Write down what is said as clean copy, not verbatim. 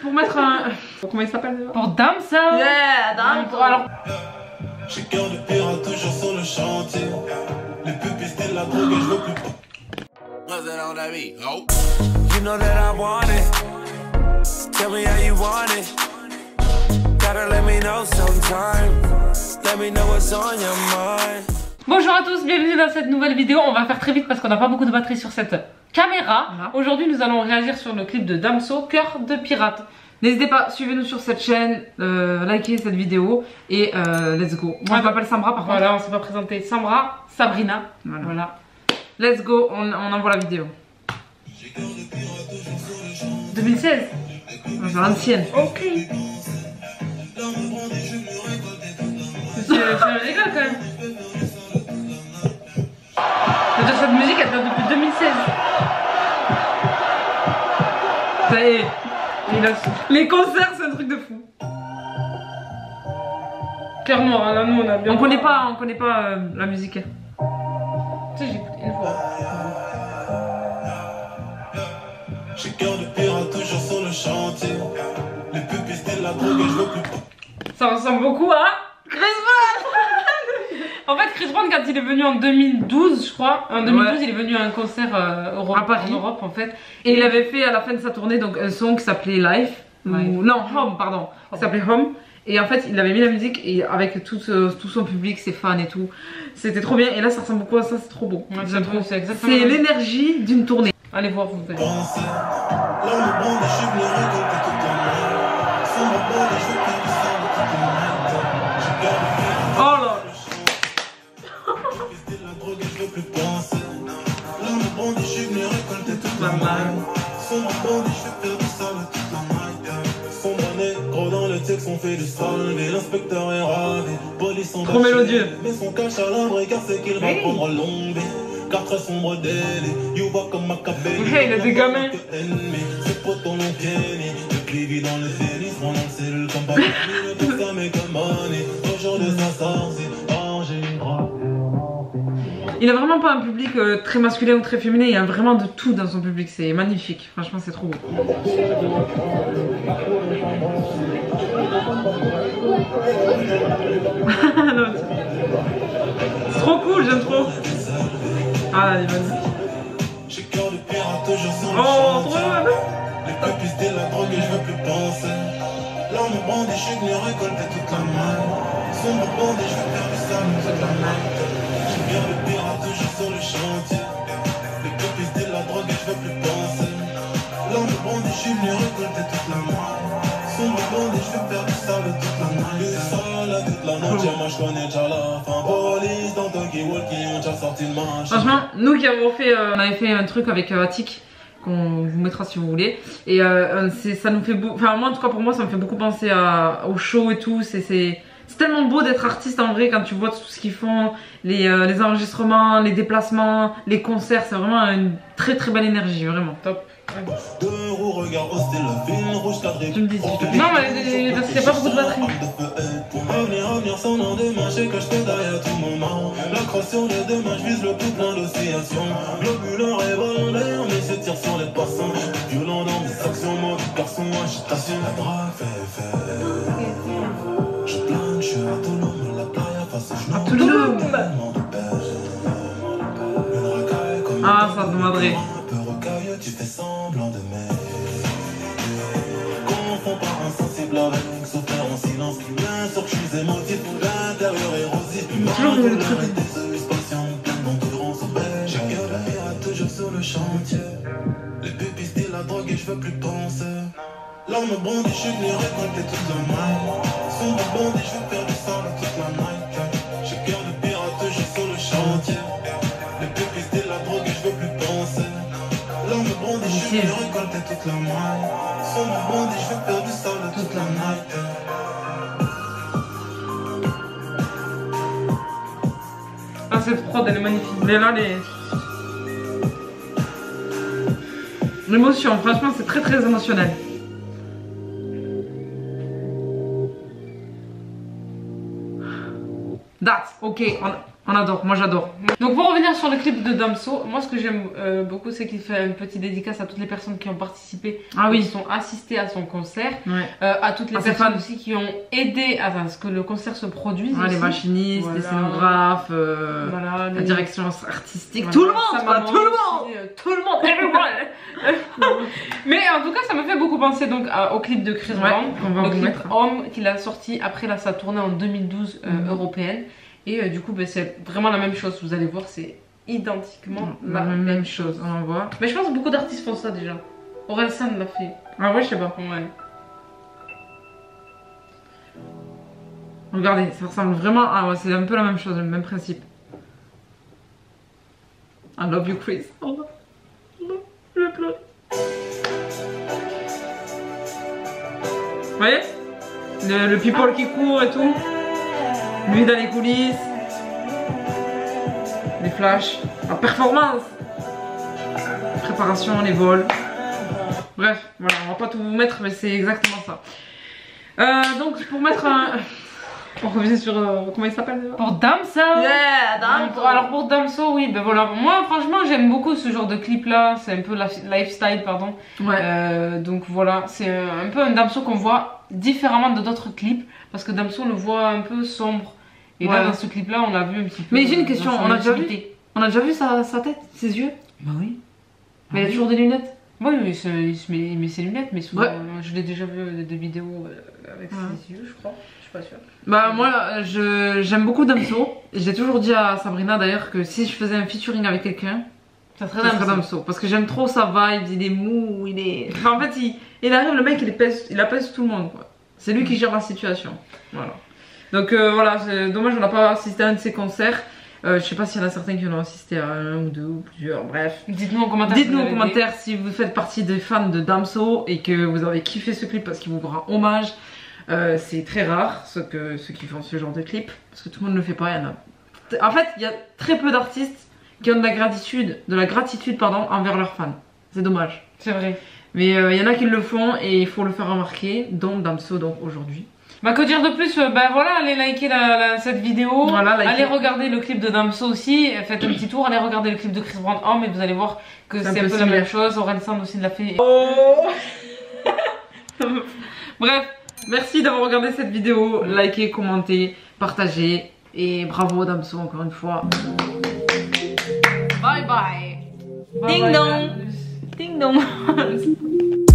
pour mettre un... Comment il s'appelle déjà? Pour Damso. Yeah, Damso. Alors... J'ai cœur de pirate toujours sur le chantier. Les pupilles de la drogue et je veux plus. You know that I want it. Tell me how you want it. Gotta let me know sometime. Let me know what's on your mind. Bonjour à tous, bienvenue dans cette nouvelle vidéo. On va faire très vite parce qu'on n'a pas beaucoup de batterie sur cette caméra. Aujourd'hui nous allons réagir sur le clip de Damso, Cœur de pirate. N'hésitez pas, suivez-nous sur cette chaîne, likez cette vidéo et let's go. Moi je m'appelle Samra par contre. Voilà, on s'est pas présenté. Samra, Sabrina. Voilà. Let's go, on envoie la vidéo. 2016. C'est l'ancienne. Ok. Je rigole quand même. C'est-à-dire cette musique elle date depuis 2016. Ça y est. Les concerts c'est un truc de fou. Clairement, là nous on a bien. On connaît pas la musique. Tu sais, j'ai écouté une fois. J'ai cœur de pirate toujours sur le chantier. Les pupilles de la drogue et je veux plus. Ça ressemble beaucoup à Chris Brown. En fait Chris Brown quand il est venu en 2012 je crois, en 2012 il est venu à un concert à Paris. En Europe en fait. Et il avait fait à la fin de sa tournée donc un son qui s'appelait Life. Non Home pardon, qui s'appelait Home. Et en fait il avait mis la musique et avec tout son public, ses fans et tout. C'était trop bien et là ça ressemble beaucoup à ça, c'est trop beau. Ouais, c'est l'énergie d'une tournée. Allez voir vous allez. Oh là. On fait du sol et l'inspecteur est ravi. Police sont trop mélodieux. Mais son cache à l'abri car c'est qu'il va prendre l'ombre. Car très sombre délit. You vois comme Machiavelli. Il a des gamins. C'est pas ton nom pieni. Le clivi dans le félis. Mon nom c'est le combat. Le tout ça mais comme money. Aujourd'hui ça sort. Oh j'ai une drogue. Il a vraiment pas un public très masculin ou très féminin, il y a vraiment de tout dans son public, c'est magnifique, franchement c'est trop beau. C'est trop cool, j'aime trop. Ah là, elle est magnifique. Oh, trop bien. Les pupilles de la drogue et je veux plus penser. L'arme bandit, je suis venu récolter toute la main. Sombre bandit, je veux faire du sale toute la main. J'ai bien le pirate toujours sur le chantier. Les pupilles de la drogue et je veux plus penser. L'arme bandit, je suis venu récolter toute la main. Sombre bandit, je veux faire du sale toute la main. Du sale toute la noche, moi je connais déjà la fin. Police dans Tokyo Walkie, on déjà sorti le match. Franchement, nous qui avons fait, on avait fait un truc avec Attic. Qu'on vous mettra si vous voulez et ça nous fait enfin moi en tout cas pour moi ça me fait beaucoup penser au show et tout, c'est tellement beau d'être artiste en vrai quand tu vois tout ce qu'ils font, les enregistrements, les déplacements, les concerts, c'est vraiment une très très belle énergie, vraiment top. Deux roues, regard hostile, le fil rouge cadré. Tu me dis, non mais parce qu'il n'y a pas beaucoup de batterie. Avenir sans lendemain, j'ai caché derrière tout moment. La crosse sur les deux mains, je vise le tout plein d'oscillations. Globulaire et volontaire, mais je tire sur les passants. Violent dans mes actions, moi, garçon, agitation. La drague fait. Je plane, je suis à Toulouse, la playa face au genou. À Toulouse. Ah, ça te madrait. Tu fais semblant de m'aimer. Confond par insensible avec souffrir en silence. Bien sûr que je suis émotif, l'intérieur érosif. Toujours le truc. J'ai cœur de pirate toujours sur le chantier. Les pupilles disent la drogue et je veux plus penser. L'arme bandit, je suis venu récolter toute la main. Sombre bandit, je veux faire du sale toute la night. J'ai cœur de pirate toujours sur le chantier. Les pupilles disent la drogue et je veux plus penser. L'arme bandit, je suis venu récolter toute la main. Sombre bandit, je veux faire du sale toute la night. Ah cette prod elle est magnifique, mais là l'émotion, franchement c'est très très émotionnel. That's ok. On adore, moi j'adore. Donc pour revenir sur le clip de Damso, moi ce que j'aime beaucoup c'est qu'il fait une petite dédicace à toutes les personnes qui ont participé, qui sont assistées à son concert, à toutes les personnes aussi qui ont aidé à ce que le concert se produise. Les machinistes, les scénographes, la direction artistique, tout le monde, tout le monde, everyone. Mais en tout cas ça me fait beaucoup penser donc au clip de Chris Brown, le clip Homme qu'il a sorti après sa tournée en 2012 européenne. Et du coup, c'est vraiment la même chose. Vous allez voir, c'est identiquement la même chose. On voit. Mais je pense que beaucoup d'artistes font ça déjà. Orelsan l'a fait. Ah ouais, je sais pas. Ouais. Regardez, ça ressemble vraiment. Ah ouais, c'est un peu la même chose, le même principe. I love you, Chris. Oh, je vais pleurer. Vous voyez le people qui court et tout. Lui dans les coulisses, les flashs, la performance, préparation, les vols. Bref, voilà, on va pas tout vous mettre, mais c'est exactement ça. Donc pour mettre un... On revient sur... comment il s'appelle déjà? Pour Damso. Yeah, Damso. Alors pour Damso, oui, ben voilà. Moi franchement j'aime beaucoup ce genre de clip là. C'est un peu lifestyle, pardon. Ouais. Donc voilà, c'est un peu un Damso qu'on voit différemment de d'autres clips. Parce que Damso on le voit un peu sombre. Et là dans ce clip là on l'a vu un petit peu. Mais j'ai une question, on a déjà vu sa tête, ses yeux? Bah oui. Mais il a toujours des lunettes? Oui, il se met ses lunettes, mais souvent je l'ai déjà vu des vidéos avec ses yeux, je crois. Je suis pas sûre. Bah moi j'aime beaucoup Damso. J'ai toujours dit à Sabrina d'ailleurs que si je faisais un featuring avec quelqu'un, ça serait Damso. Parce que j'aime trop sa vibe, il est mou, il est... Enfin en fait il arrive, le mec il apaise tout le monde quoi. C'est lui qui gère la situation. Voilà. Donc voilà, c'est dommage on n'a pas assisté à un de ses concerts. Je sais pas s'il y en a certains qui en ont assisté à un ou deux ou plusieurs, bref. Dites-nous en commentaire. Dites-nous en commentaire si vous faites partie des fans de Damso et que vous avez kiffé ce clip parce qu'il vous rend hommage. C'est très rare ceux qui font ce genre de clip parce que tout le monde ne le fait pas. En fait, il y a très peu d'artistes qui ont de la gratitude envers leurs fans. C'est dommage. C'est vrai. Mais il y en a qui le font et il faut le faire remarquer, dont Damso donc aujourd'hui. Bah que dire de plus, bah voilà, allez liker cette vidéo, allez regarder le clip de Damso aussi, faites un petit tour, allez regarder le clip de Chris Brown Homme et vous allez voir que c'est un peu la même chose, Orelsan aussi l'a fait. Oh bref, merci d'avoir regardé cette vidéo, likez, commentez, partagez et bravo Damso encore une fois. Bye bye. Ding dong. Ding dong.